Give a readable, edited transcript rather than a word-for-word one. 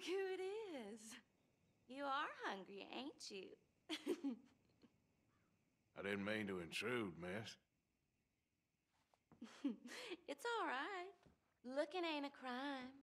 Look who it is. You are hungry, ain't you? I didn't mean to intrude, miss. It's all right. Looking ain't a crime.